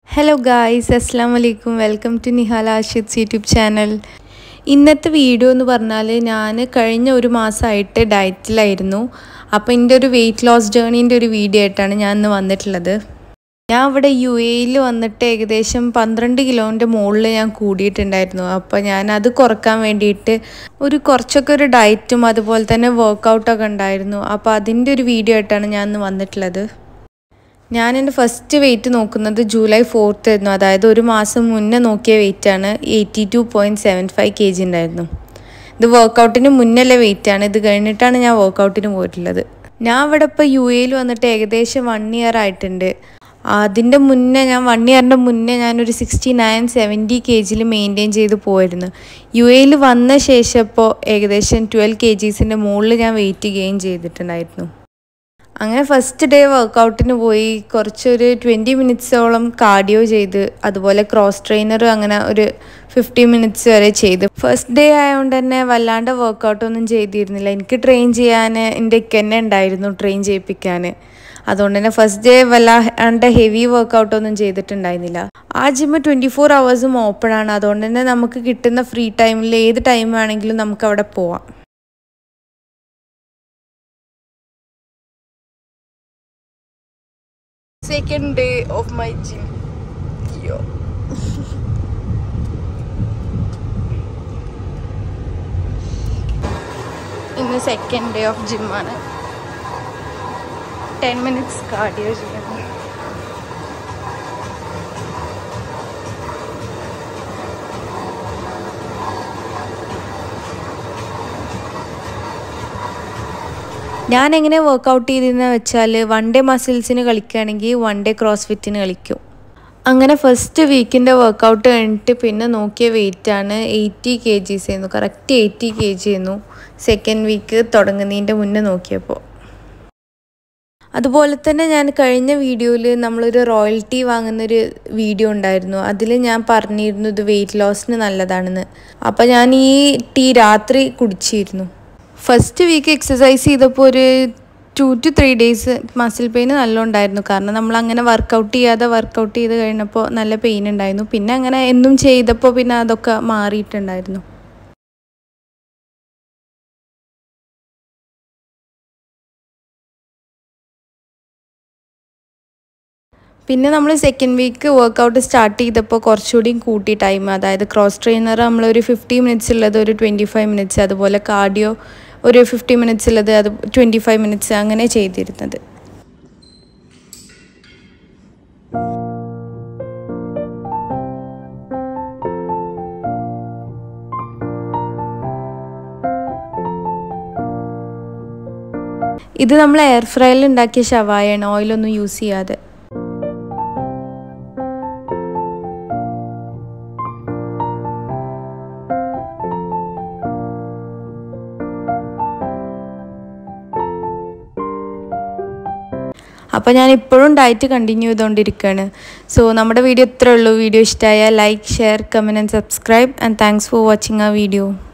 Hello guys, Assalamu alaikum. Welcome to NIHALA ARSHID's YouTube channel. ഇന്നത്തെ video എന്ന് പറഞ്ഞാൽ ഞാൻ കഴിഞ്ഞ ഒരു മാസമായിട്ട് ഡയറ്റിലായിരുന്നു. അപ്പോൾ എൻ്റെ ഒരു വെയിറ്റ് ലോസ് ജേർണീൻ്റെ ഒരു വീഡിയോ ആയിട്ടാണ് ഞാൻ ഇന്ന് വന്നിട്ടുള്ളത്. ഞാൻ ഇവിടെ UAEയിൽ വന്നിട്ട് ഏകദേശം 12 കിലോൻ്റെ മുകളിൽ ഞാൻ കൂടിയിട്ടുണ്ടായിരുന്നു. അപ്പോൾ ഞാൻ അത് കുറക്കാൻ വേണ്ടിയിട്ട് കുറച്ചൊക്കെ ഒരു ഡയറ്റും അതുപോലെ തന്നെ വർക്കൗട്ടൊക്കെ ഉണ്ടായിരുന്നു. അപ്പോൾ അതിൻ്റെ ഒരു വീഡിയോ ആയിട്ടാണ് ഞാൻ ഇന്ന് വന്നിട്ടുള്ളത്. ഞാൻ എൻ്റെ ഫസ്റ്റ് വെയിറ്റ് നോക്കുന്നത് ജൂലൈ 4th ആയിരുന്നു. അതായത് ഒരു മാസം മുന്നേ നോക്കിയ വെയിറ്റാണ് 82.75 kg ഉണ്ടായിരുന്നു. ഇത് വർക്കൗട്ടിന് മുന്നല്ലേ വെയിറ്റാണ്. ഇത് കഴിഞ്ഞിട്ടാണ് ഞാൻ വർക്കൗട്ടിന് പോയിട്ടുള്ളത്. ഞാൻ ഇവിടെ ഇപ്പോൾ UAEയിൽ വന്നിട്ട് ഏകദേശം 1 year ആയിട്ടുണ്ട്. അതിൻ്റെ മുന്നേ ഞാൻ 1 yearൻ്റെ മുന്നേ ഞാനൊരു 69-70 kgയിൽ മെയിൻറ്റെയിൻ ചെയ്ത് പോയിരുന്നു. UAEയിൽ വന്ന ശേഷം ഇപ്പോൾ ഏകദേശം 12 kgsൻ്റെ മുകളിൽ ഞാൻ വെയിറ്റ് ഗെയിൻ ചെയ്തിട്ടുണ്ടായിരുന്നു. അങ്ങനെ ഫസ്റ്റ് ഡേ വർക്കൗട്ടിന് പോയി കുറച്ചൊരു 20 മിനിറ്റ്സോളം കാർഡിയോ ചെയ്ത് അതുപോലെ ക്രോസ് ട്രെയിനർ അങ്ങനെ ഒരു 50 മിനിറ്റ്സ് വരെ ചെയ്ത്. ഫസ്റ്റ് ഡേ ആയതുകൊണ്ട് തന്നെ വല്ലാണ്ട് വർക്കൗട്ടൊന്നും ചെയ്തിരുന്നില്ല. എനിക്ക് ട്രെയിൻ ചെയ്യാൻ എൻ്റെ തന്നെ ഉണ്ടായിരുന്നു ട്രെയിൻ ചെയ്യിപ്പിക്കാൻ. അതുകൊണ്ട് തന്നെ ഫസ്റ്റ് ഡേ വല്ലാണ്ട് ഹെവി വർക്കൗട്ടൊന്നും ചെയ്തിട്ടുണ്ടായിരുന്നില്ല. ആ ജിമ്മ് 24 hours ഓപ്പൺ ആണ്. അതുകൊണ്ട് തന്നെ നമുക്ക് കിട്ടുന്ന ഫ്രീ ടൈമിൽ ഏത് ടൈം ആണെങ്കിലും നമുക്ക് അവിടെ പോവാം. Second day of my gym. Yo. ഇന്ന് സെക്കൻഡ് ഡേ ഓഫ് ജിമ്മാണ്. 10 minutes കാർഡിയോ ചെയ്യണം. ഞാൻ എങ്ങനെ വർക്കൗട്ട് ചെയ്തതെന്ന് വെച്ചാൽ 1 day മസിൽസിന് കളിക്കുകയാണെങ്കിൽ 1 day ക്രോസ് ഫിറ്റിന് കളിക്കും. അങ്ങനെ ഫസ്റ്റ് വീക്കിൻ്റെ വർക്കൗട്ട് കഴിഞ്ഞിട്ട് പിന്നെ നോക്കിയ വെയിറ്റാണ് 80 kgs ആയിരുന്നു. കറക്റ്റ് 80 kg ആയിരുന്നു സെക്കൻഡ് വീക്ക് തുടങ്ങുന്നതിൻ്റെ മുന്നേ നോക്കിയപ്പോൾ. അതുപോലെ തന്നെ ഞാൻ കഴിഞ്ഞ വീഡിയോയിൽ നമ്മളൊരു റോയൽറ്റി വാങ്ങുന്നൊരു വീഡിയോ ഉണ്ടായിരുന്നു. അതിൽ ഞാൻ പറഞ്ഞിരുന്നു ഇത് വെയിറ്റ് ലോസിന് നല്ലതാണെന്ന്. അപ്പോൾ ഞാൻ ഈ ടീ രാത്രി കുടിച്ചിരുന്നു. ഫസ്റ്റ് വീക്ക് എക്സസൈസ് ചെയ്തപ്പോൾ ഒരു 2 to 3 days മസിൽ പെയിൻ നല്ല ഉണ്ടായിരുന്നു. കാരണം നമ്മളങ്ങനെ വർക്കൗട്ട് ചെയ്ത് കഴിഞ്ഞപ്പോൾ നല്ല പെയിൻ ഉണ്ടായിരുന്നു. പിന്നെ അങ്ങനെ എന്നും ചെയ്തപ്പോൾ പിന്നെ അതൊക്കെ മാറിയിട്ടുണ്ടായിരുന്നു. പിന്നെ നമ്മൾ സെക്കൻഡ് വീക്ക് വർക്കൗട്ട് സ്റ്റാർട്ട് ചെയ്തപ്പോൾ കുറച്ചുകൂടി കൂട്ടി ടൈം, അതായത് ക്രോസ് ട്രെയിനർ നമ്മളൊരു 50 minutes ഉള്ളത് ഒരു 25 minutes, അതുപോലെ കാർഡിയോ ഒരു 50 minutes ഉള്ളത് അത് 25 minutes അങ്ങനെ ചെയ്തിരുന്നത്. ഇത് നമ്മൾ എയർ ഫ്രയറിൽ ഉണ്ടാക്കിയ ഷവായാണ്, ഓയിലൊന്നും യൂസ് ചെയ്യാതെ. അപ്പോൾ ഞാൻ ഇപ്പോഴും ഡയറ്റ് കണ്ടിന്യൂ ചെയ്തുകൊണ്ടിരിക്കുകയാണ്. സോ നമ്മുടെ വീഡിയോ ഇത്രയേ ഉള്ളൂ. വീഡിയോ ഇഷ്ടമായാൽ like, share, comment and subscribe. And thanks for watching ആ വീഡിയോ.